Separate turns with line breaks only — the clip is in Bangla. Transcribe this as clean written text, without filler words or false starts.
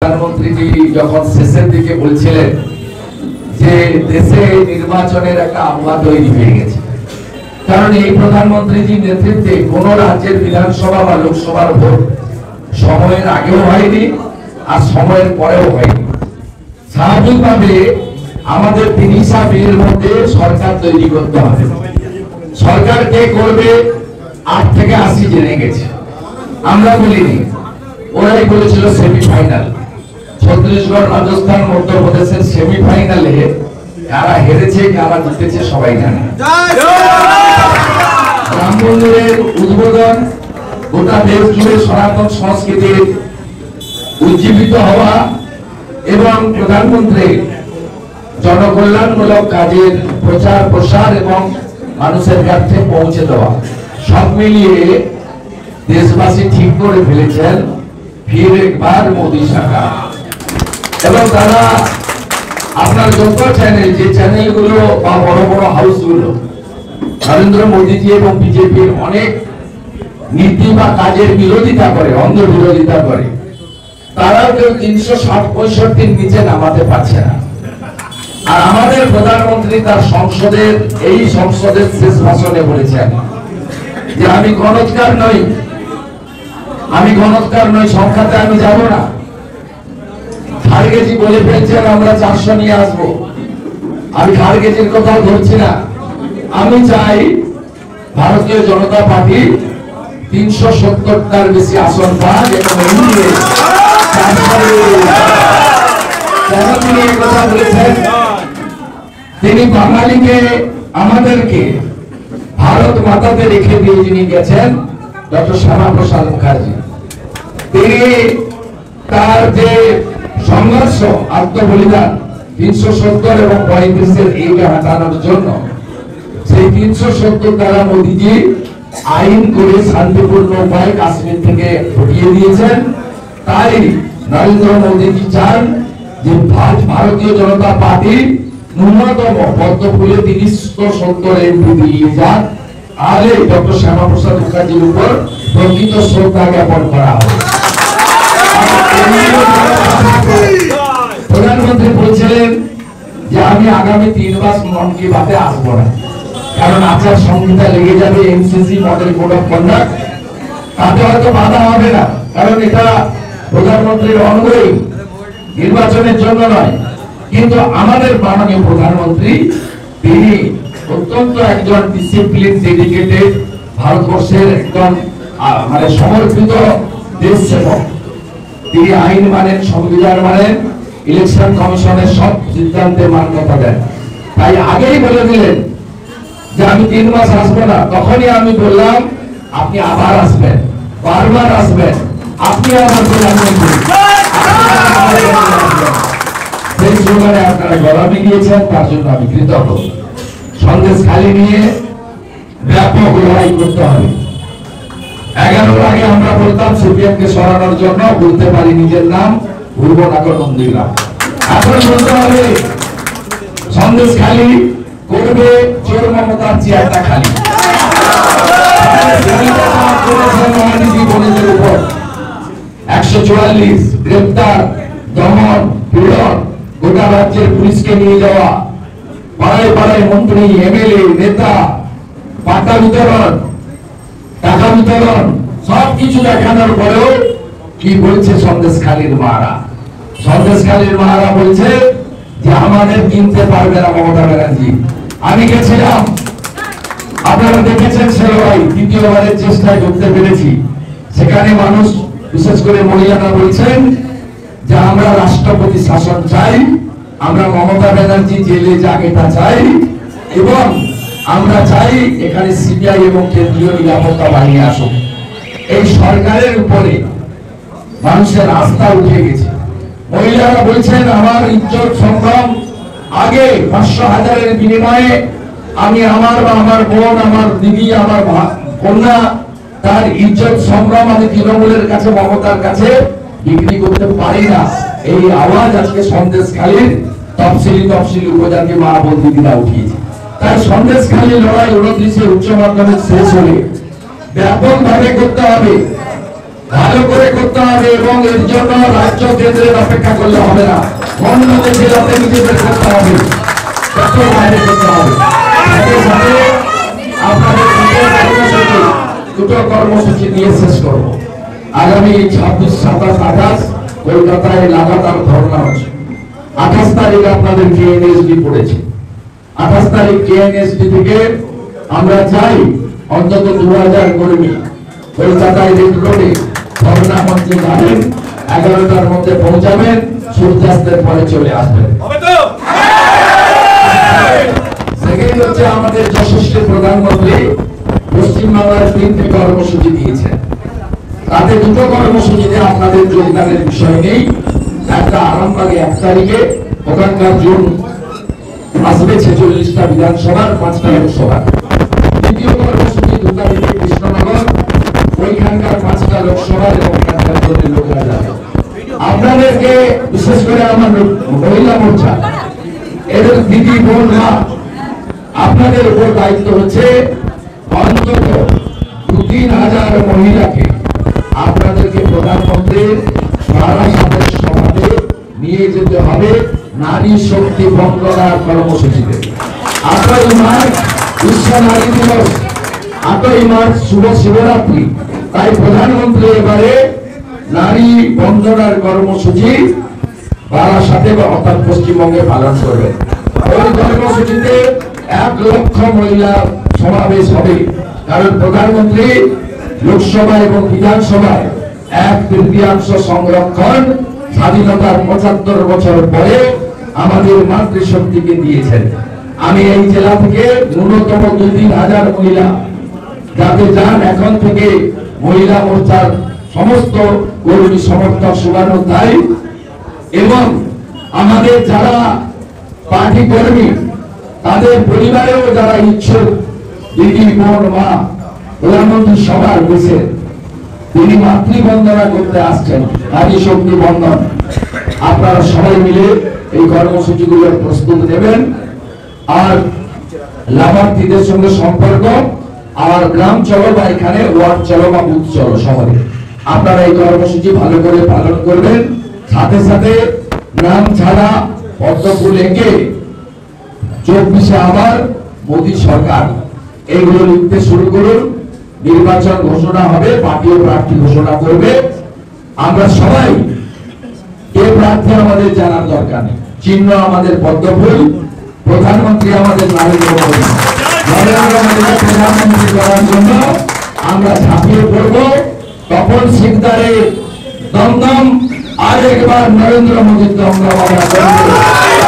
প্রধানমন্ত্রীজি যখন শেষের দিকে বলছিলেন যে দেশে নির্বাচনের একটা আবহাওয়া তৈরি হয়ে গেছে, কারণ এই প্রধানমন্ত্রীজির নেতৃত্বে কোন রাজ্যের বিধানসভা বা লোকসভার ভোট সময়ের আগেও হয়নি আর সময়ের পরেও হয়নি। স্বাভাবিকভাবে আমাদের ৩০ মের মধ্যে সরকার তৈরি করতে হবে। সরকার কে করবে ৮ থেকে ৮০ জেনে গেছে, আমরা বলিনি, ওরাই বলেছিল সেমিফাইনাল। ছত্তিশগড়, রাজস্থান, মধ্যপ্রদেশের সেমিফাইনালে কারা হেরেছে কারা জিতেছে সবাই জানে। রাম মন্দিরের উদ্বোধন, গোটা দেশ জুড়ে সনাতন সংস্কৃতির উজ্জীবিত হওয়া এবং প্রধানমন্ত্রী জনকল্যাণমূলক কাজের প্রচার প্রসার এবং মানুষের কাছে পৌঁছে দেওয়া, সব মিলিয়ে দেশবাসী ঠিক করে ফেলেছেন ফির একবার মোদী সরকার। এবং তারা আপনার যত চ্যানেল, যে চ্যানেলগুলো বা বড় বড় হাউসগুলো নরেন্দ্র মোদীজি এবং বিজেপির অনেক নীতি বা কাজের বিরোধিতা করে, অন্ধ বিরোধিতা করে, তারাও কেউ ৩৬০-৬৫ নিচে নামাতে পারছে না। আর আমাদের প্রধানমন্ত্রী তার এই সংসদের শেষ ভাষণে বলেছেন যে আমি গণৎকার নই, সংখ্যাতে আমি যাব না। খারগেজি বলে ফেলছেন আমরা ৪০০ নিয়ে আসবো, আমি খারগেজির কথাও ধরছি না। আমি চাই ভারতীয় জনতা পার্টি ৩৭০টার বেশি আসন পাক এবং তিনি এই কথা বলেছেন, তিনি বাঙালিকে আমাদেরকে ভারত মাতাতে রেখে দিয়ে যিনি গেছেন ডক্টর শ্যামাপ্রসাদ মুখার্জি। তিনি তার যে সংঘর্ষ, আত্মবলিদান ৩৭০ এবং ৩৫-এর এইটা হাঁটানোর জন্য, সেই ৩৭০ দ্বারা মোদীজি আইন করে শান্তিপূর্ণ উপায়ে কাশ্মীর থেকে হটিয়ে দিয়েছেন। তাই নরেন্দ্র মোদীজি চান যে ভারতীয় জনতা পার্টি ন্যূনতম পদ্মফুলে ৩৭০ এমপি দিয়ে যান, আগে ডক্টর শ্যামাপ্রসাদ মুখার্জির উপর প্রকৃত শ্রদ্ধা জ্ঞাপন করা হবে। প্রধানমন্ত্রী বলছিলেন যে আমি আগামী ৩ মাস মন কি বাতে আসবো না, কারণ আচার সংহিতা লেগে যাবে, MCC model code of conduct, তাতে হয়তো বাধা হবে না, কারণ এটা প্রধানমন্ত্রীর অনগোয়িং, নির্বাচনের জন্য নয়। কিন্তু আমাদের মাননীয় প্রধানমন্ত্রী তিনি অত্যন্ত একজন ডিসিপ্লিন, ডেডিকেটেড, ভারতবর্ষের একজন সমর্পিত দেশ সেবক। তিনি আইন মানেন, সংবিধান মানেন, ইলেকশন কমিশনের সব সিদ্ধান্তে মান্যতা দেন। তাই আগেই বলে দিলেন যে আমি ৩ মাস আসবো না। তখনই আমি বললাম আপনি আবার আসবেন, বারবার আসবেন, আপনি আমার প্রধানমন্ত্রী। সেই স্লোগানে আপনারা গলা মিলিয়েছেন, তার জন্য আমি কৃতজ্ঞ। সন্দেশখালী নিয়ে ব্যাপক লড়াই করতে হবে। 11-র আগে আমরা বলতাম সিপিএম কে সরানোর জন্য, বলতে পারি নিজের নাম, ভুলব না নন্দীগ্রাম। এখন বলতে হবে সন্দেশখালী করবে চোর মমতার চেয়ারটা খালি। 144 গ্রেপ্তার, দমন, পীড়ন, গোটা রাজ্যের পুলিশকে নিয়ে যাওয়া, পাড়ায় পাড়ায় মন্ত্রী, এমএলএ, নেতা, পাতা বিতরণ, টাকা বিতরণ, সবকিছু দেখানোর পরেও কি বলছে সন্দেশখালীর মারা? সন্দেশখালীর মারা বলছে যে আমাদের কিনতে পারবে না মমতা ব্যানার্জি। আমি গেছিলাম, আপনারা দেখেছেন সে লড়াই, দ্বিতীয়বারের চেষ্টায় ঢুকতে পেরেছি। সেখানে মানুষ, বিশেষ করে মহিলারা বলছেন যে আমরা রাষ্ট্রপতি শাসন চাই, আমরা মমতা ব্যানার্জি জেলে যাক এটা চাই, এবং আমরা চাই এখানে সিবিআই এবং কেন্দ্রীয় নিরাপত্তা বাহিনী আসুক। এই সরকারের উপরে মানুষের আস্থা উঠে গেছে। মহিলারা বলছেন আমার ইজ্জত সংগ্রাম আগে ৫০০,০০০-এর বিনিময়ে আমি আমার বা আমার বোন, আমার দিদি, আমার কন্যা, তার ইজ্জত সংগ্রাম আমি তৃণমূলের কাছে, মমতার কাছে বিক্রি করতে পারি না। এই আওয়াজ আজকে সন্দেশখালীর তফসিলি উপজাতি মা বোন দিদিরা উঠিয়েছে। তাই সন্দেশখালীর লড়াই 29-এ উচ্চ মাধ্যমিক শেষ হলে ব্যাপকভাবে করতে হবে। ভালো করে করতে হবে এবং এর জন্য রাজ্য কেন্দ্রের অপেক্ষা করলে হবে না, অন্য জেলাতে নিজেদের করতে হবে, বাইরে করতে হবে। আপনাদের দুটো কর্মসূচি নিয়ে শেষ করব। আগামী 26, 27, 28 কলকাতায় লাগাতার ধর্ণা হচ্ছে। 28 তারিখ আপনাদের কেএনএসডি পড়েছে। 28 তারিখ কেএনএসডি থেকে আমরা চাই অন্তত 2000 কর্মী কলকাতায় রেড রোডে ধর্ণা মঞ্চে যাবেন, 11টার মধ্যে পৌঁছাবেন, সূর্যাস্তের পরে চলে আসবেন। সেকেন্ড হচ্ছে আমাদের যশস্বী প্রধানমন্ত্রী পশ্চিমবাংলার 3টি কর্মসূচি দিয়েছেন। তাতে দুটো কর্মসূচিতে আপনাদের যোগদানের বিষয় নেই। একটা আরামবাগে 1 তারিখে, ওখানকার জোন আসবে 46টা বিধানসভার, 5টা লোকসভা। দ্বিতীয় কর্মসূচি 2 তারিখে কৃষ্ণনগর, ওইখানকার 5টা লোকসভা এবং ওখানকার জোনের লোকেরা যাবে। আপনাদেরকে বিশেষ করে আমার মহিলা মোর্চা, এদের দিদি বোন মা, আপনাদের উপর দায়িত্ব হচ্ছে অন্তত 2-3 হাজার মহিলাকে আপনাদেরকে প্রধানমন্ত্রীর বারাসাতের সভাতে নিয়ে যেতে হবে নারী শক্তি বন্দনার কর্মসূচিতে। 8ই মার্চ বিশ্ব নারী দিবস, 8ই মার্চ শুভ শিবরাত্রি, তাই প্রধানমন্ত্রী এবারে নারী বন্দনার কর্মসূচি বারাসাতে অর্থাৎ পশ্চিমবঙ্গে পালন করবেন। ওই কর্মসূচিতে 1 লক্ষ মহিলা সমাবেশ হবে, কারণ প্রধানমন্ত্রী লোকসভা এবং বিধানসভায় 1/3 সংরক্ষণ স্বাধীনতার 75 বছর পরে আমাদের মাতৃশক্তিকে দিয়েছেন। আমি এই জেলা থেকে ন্যূনতম 2-3 হাজার মহিলা যাতে যান, এখন থেকে মহিলা মোর্চার সমস্ত কর্মী সমর্থক শুভানো তাই, এবং আমাদের যারা পার্টি কর্মী তাদের পরিবারেও যারা ইচ্ছুক দিদি বোন মা, প্রধানমন্ত্রী সবার বসে তিনি মাতৃবন্দনা করতে আসছেন, নারী শক্তি বন্দন। আপনারা সবাই মিলে এই কর্মসূচিগুলোর প্রস্তুত নেবেন। আর লাভার্থীদের সঙ্গে সম্পর্ক, আর গ্রাম চলো বা এখানে ওয়ার্ড চলো বা বুথ চলো, শহরে আপনারা এই কর্মসূচি ভালো করে পালন করবেন। সাথে সাথে নাম ছাড়া পদ্মফুল এঁকে 24-এ আবার মোদী সরকার এইগুলো লিখতে শুরু করুন। নির্বাচন ঘোষণা হবে, পার্টিও প্রার্থী ঘোষণা করবে। আমরা সবাই কে প্রার্থী আমাদের জানার দরকার নেই, চিহ্ন আমাদের পদ্মফুল, প্রধানমন্ত্রী আমাদের নরেন্দ্র মোদী। নরেন্দ্র মোদীকে প্রধানমন্ত্রী করার জন্য আমরা ঝাঁপিয়ে পড়ব। তখন সিকদারে দমদম আর একবার নরেন্দ্র মোদীর দমদম আমরা করব।